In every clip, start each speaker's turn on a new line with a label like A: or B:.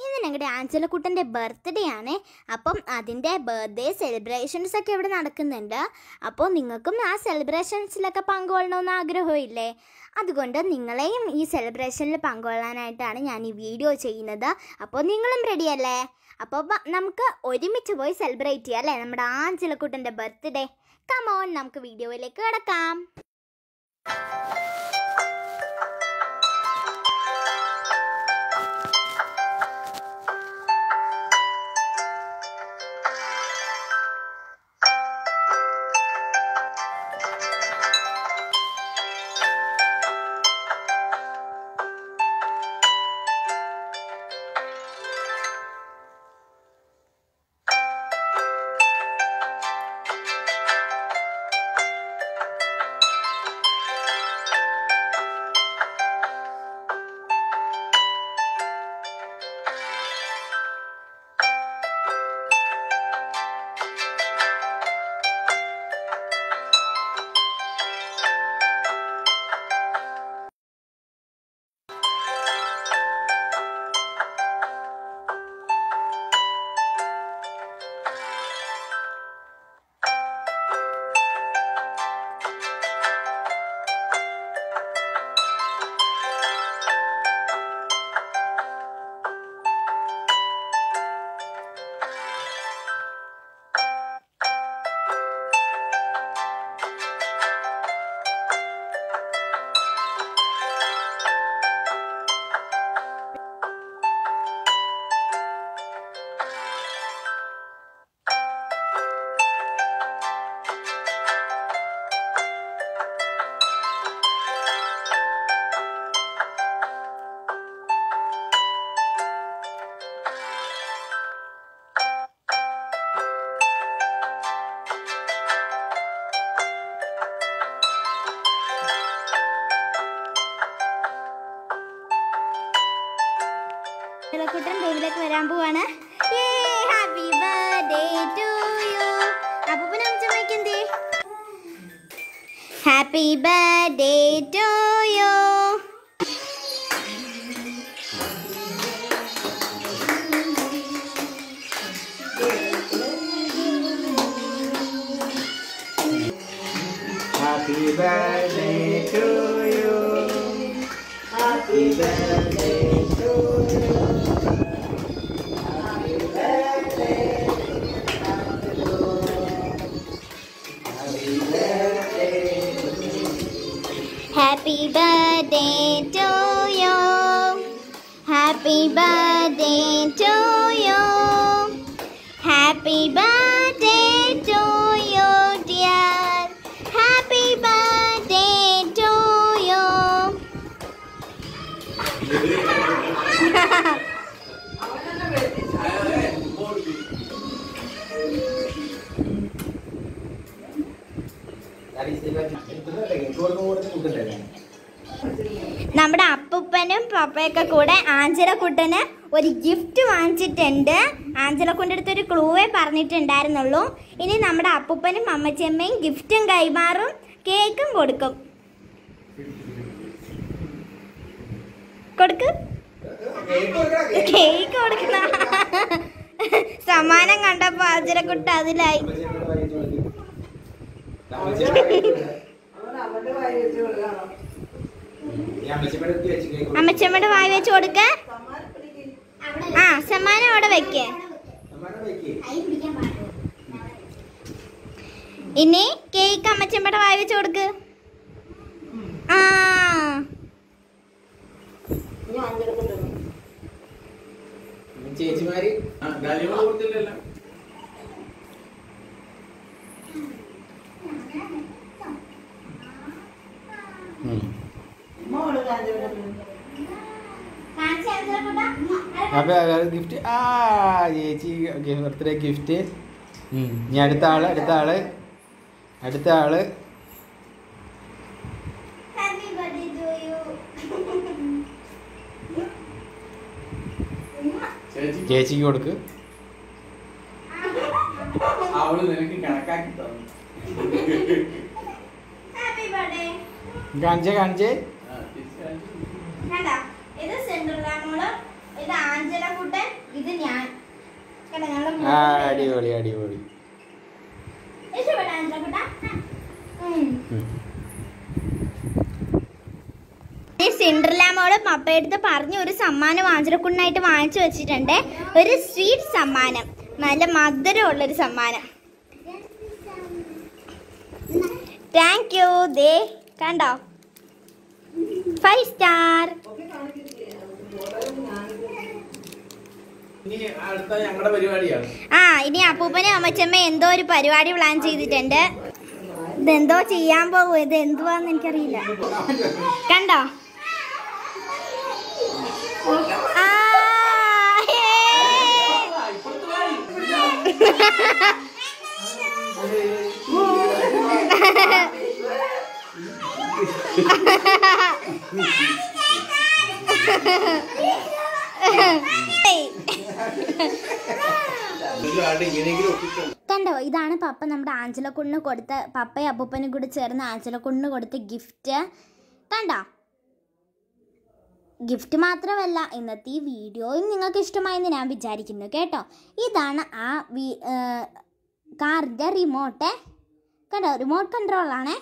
A: ഇന്ന് ഞങ്ങളുടെ ആഞ്ചലക്കുട്ടൻ്റെ ബർത്ത്ഡേ ആണ്. അപ്പം അതിൻ്റെ ബർത്ത്ഡേ സെലിബ്രേഷൻസ് ഒക്കെ ഇവിടെ നടക്കുന്നുണ്ട്. അപ്പോൾ നിങ്ങൾക്കും ആ സെലിബ്രേഷൻസിലൊക്കെ പങ്കുകൊള്ളണമെന്ന് ആഗ്രഹമില്ലേ? അതുകൊണ്ട് നിങ്ങളെയും ഈ സെലിബ്രേഷനിൽ പങ്കുകൊള്ളാനായിട്ടാണ് ഞാൻ ഈ വീഡിയോ ചെയ്യുന്നത്. അപ്പോൾ നിങ്ങളും റെഡിയല്ലേ? അപ്പോൾ നമുക്ക് ഒരുമിച്ച് പോയി സെലിബ്രേറ്റ് ചെയ്യാം അല്ലേ നമ്മുടെ ആഞ്ചലക്കുട്ടൻ്റെ ബർത്ത്ഡേ. കമോൺ, നമുക്ക് വീഡിയോയിലേക്ക് കിടക്കാം. കുട്ടൻ റൂമിലേക്ക് വരാൻ പോവാണ്. Happy birthday to you. അപ്പൂപ്പനും അമ്മച്ചമ്മയ്ക്ക് എന്തേ? Happy birthday to you.
B: Happy birthday to you. Happy birthday to you. Happy birthday. Happy birthday.
A: Happy birthday to you. Happy birthday to you. Happy birthday to you, dear. Happy birthday to you. നമ്മുടെ അപ്പൂപ്പനും പപ്പയൊക്കെ കൂടെ ആഞ്ചലക്കുട്ടന് ഒരു gift വാങ്ങിച്ചിട്ടുണ്ട്. ആഞ്ചലക്കുട്ടൻ്റെ അടുത്ത് ഒരു ക്ലൂവേ പറഞ്ഞിട്ടുണ്ടായിരുന്നുള്ളൂ. ഇനി നമ്മുടെ അപ്പൂപ്പനും അമ്മച്ചമ്മയും ഗിഫ്റ്റും കൈമാറും, കേക്കും കൊടുക്കും. കേക്ക് കൊടുക്കുന്ന സമ്മാനം കണ്ടപ്പോ ആഞ്ചലക്കുട്ട അതിലായി. അമ്മച്ചമ്മയുടെ വായി വെച്ച് കൊടുക്ക. ആ, സമ്മാനം അവിടെ വെക്കേ. ഇനി കേക്ക് അമ്മച്ചമ്മയുടെ വായി വെച്ച് കൊടുക്ക്. ആ,
B: ചേച്ചിമാര് കൊടുത്തില്ലല്ലോ. അപ്പൊ ഗിഫ്റ്റ് ചേച്ചി ബർത്ത്ഡേ ഗിഫ്റ്റ്. ഇനി അടുത്ത ആള് ചേച്ചിക്ക് കൊടുക്ക്. കാണിച്ചേ
A: ഇത് സെൻട്രലാണ്. ഇത് ആഞ്ചല കുട്ടൻ, ഇത് ഞാൻ.
B: അടിപൊളി അടിപൊളി.
A: ഇഷ്ടപ്പെട്ട ആഞ്ചല കുട്ട? സിൻഡ്രല്ല മോള് പപ്പയടുത്ത് പറഞ്ഞ് ഒരു സമ്മാനം ആഞ്ചലക്കുണ്ണായിട്ട് വാങ്ങിച്ചു വെച്ചിട്ടുണ്ട്. ഒരു സ്വീറ്റ് സമ്മാനം, നല്ല മധുരമുള്ളൊരു സമ്മാനം. Thank you. ദേ കണ്ടോ, 5 സ്റ്റാർ. ഇനി അപ്പൂപ്പനും അമ്മച്ചമ്മ എന്തോ ഒരു പരിപാടി പ്ലാൻ ചെയ്തിട്ടുണ്ട്. ഇതെന്തോ ചെയ്യാൻ പോകും. ഇത് എന്തുവാന്ന് എനിക്കറിയില്ല. കണ്ടോ? കണ്ടോ, ഇതാണ് പപ്പ നമ്മുടെ ആഞ്ചലക്കുണ്ണിന് കൊടുത്ത, പപ്പയും അപ്പൂപ്പനും കൂടി ചേർന്ന് ആഞ്ചലക്കുണ്ണിന് കൊടുത്ത ഗിഫ്റ്റ്. കണ്ടോ? ഗിഫ്റ്റ് മാത്രമല്ല, ഇന്നത്തെ ഈ വീഡിയോയും നിങ്ങൾക്ക് ഇഷ്ടമായെന്ന് ഞാൻ വിചാരിക്കുന്നു കേട്ടോ. ഇതാണ് ആ കാറിൻ്റെ റിമോട്ട്. കണ്ടോ, റിമോട്ട് കൺട്രോളാണേ.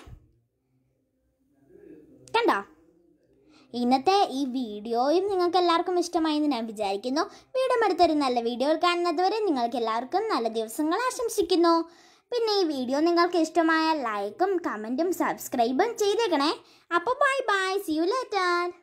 A: കണ്ടോ? ഇന്നത്തെ ഈ വീഡിയോയും നിങ്ങൾക്ക് എല്ലാവർക്കും ഇഷ്ടമായെന്ന് ഞാൻ വിചാരിക്കുന്നു. വീണ്ടും അടുത്തൊരു നല്ല വീഡിയോ കാണുന്നത് വരെ നിങ്ങൾക്ക് എല്ലാവർക്കും നല്ല ദിവസങ്ങൾ ആശംസിക്കുന്നു. പിന്നെ ഈ വീഡിയോ നിങ്ങൾക്ക് ഇഷ്ടമായ ലൈക്കും കമൻറ്റും സബ്സ്ക്രൈബും ചെയ്തേക്കണേ. അപ്പോൾ bye bye, see you later.